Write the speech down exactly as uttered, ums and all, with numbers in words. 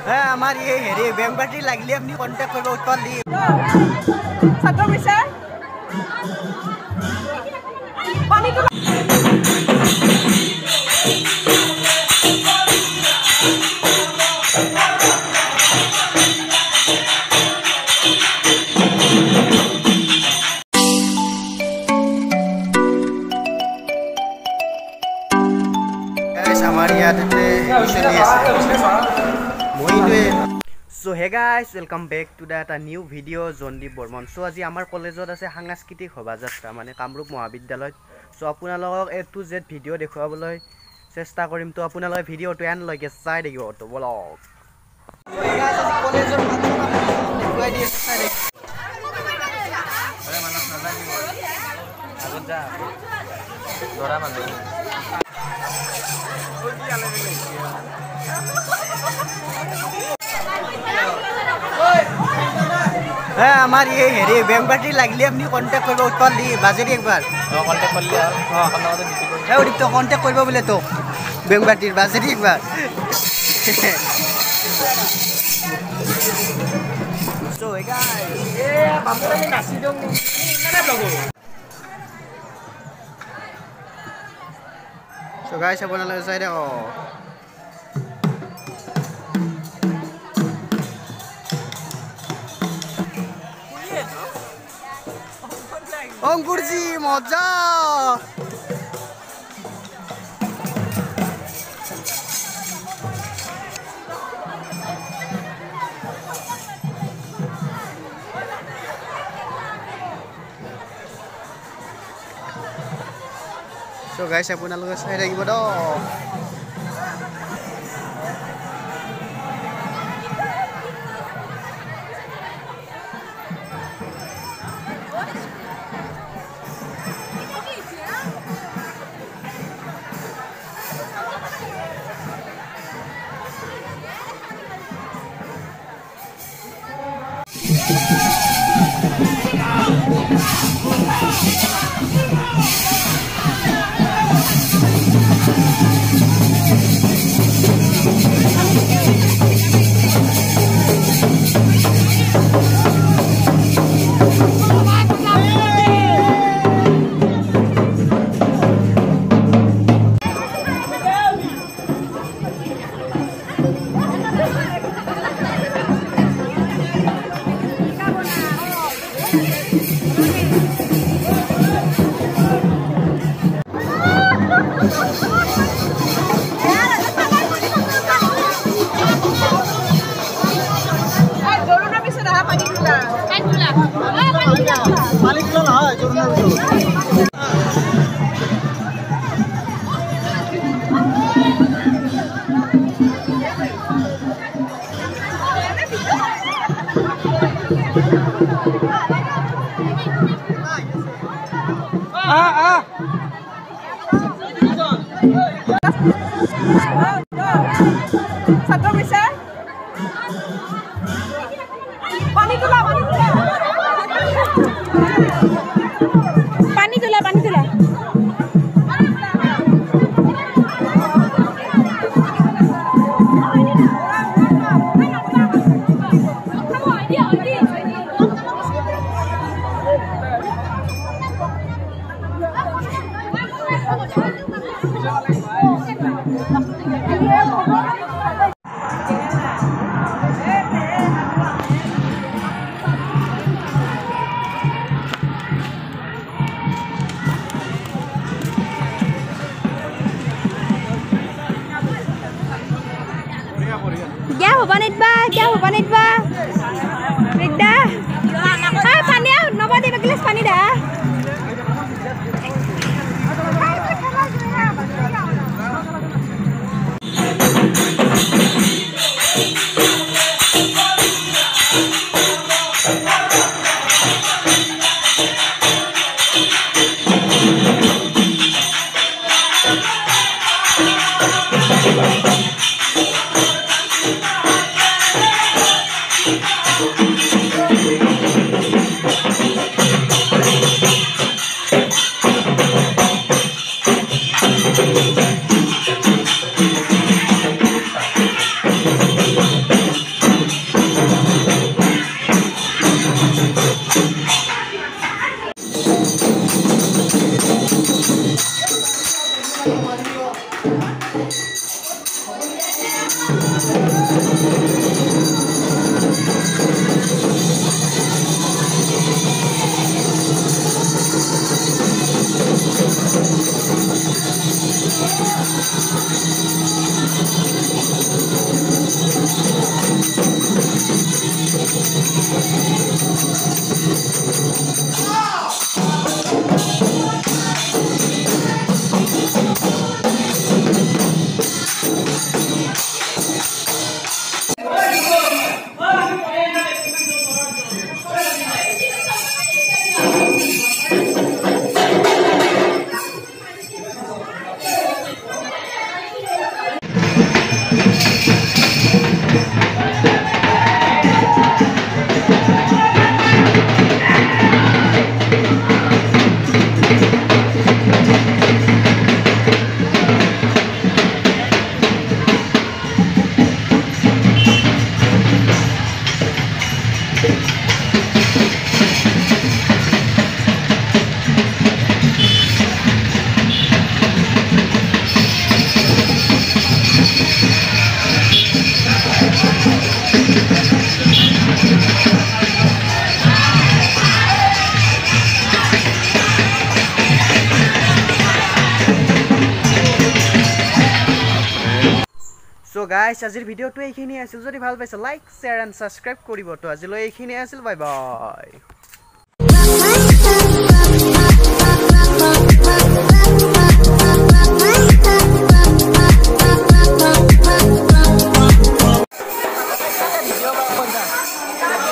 আমাৰ এই হেৰি বেংবাটি লাগিলে আপুনি কণ্টেক্ট কৰিব উত্তৰ দি ছাত্ৰ কৈছে পানীটো আমাৰ ইয়াতে চলি আছে মই so hey guys welcome back to the এটা new video Jandeep Barman so আজি আমাৰ কলেজত আছে সাংস্কৃতিক শোভাযাত্ৰা মানে কামৰূপ মহাবিদ্যালয়ত সো আপোনালোকক এ টু জেড ভিডিও দেখুৱাবলৈ চেষ্টা কৰিম তো আপোনালোকে ভিডিওটো এন লৈকে চাই দেখিব তো ব্লগ গাইস আজি কলেজৰ মানুহ দেখুৱাই দি চাই দেখ আৰে মানস নাজানিব আগত যা দৰা মানুহ হ্যাঁ আমার এই হেরি বেংবাটি লাগলে আপনি কন্ট্যাক্ট করবে উত্তর দি বাজেট একবার কন্ট্যাক্ট করলে হ্যাঁ হ্যাঁ ওই তো কন্ট্যাক্ট করবে বলে তো বেংবাটির বাজেট একবার সো হে গাইস এ বাবু আমি নাচি দম না লগো সো গাইস আপোনালোকে চাই দেখো অঙ্কুরজি মজা সো গাইস আপোনালোকে চাই থাকিব দ Ah ah ছাত্ৰ কৈছে পানী তোলা পানী তোলা পানী তোলা পানী তোলা क्या होगा नहीं बा क्या होगा नहीं बा बेटा हाँ पानी आओ नवा दे गिलास पानी दा So guys, আজিৰ ভিডিঅ'টো এইখিনি আছিল যদি ভাল পাইছে লাইক শেয়াৰ এণ্ড সাবস্ক্ৰাইব কৰিব তো আজিলৈ এইখিনি আছিল বাই বাই